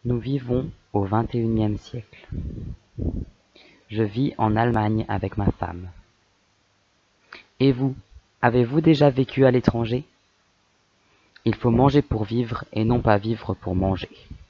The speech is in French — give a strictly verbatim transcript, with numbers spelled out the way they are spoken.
Nous vivons au vingt et unième siècle. Je vis en Allemagne avec ma femme. Et vous, avez-vous déjà vécu à l'étranger? Il faut manger pour vivre et non pas vivre pour manger.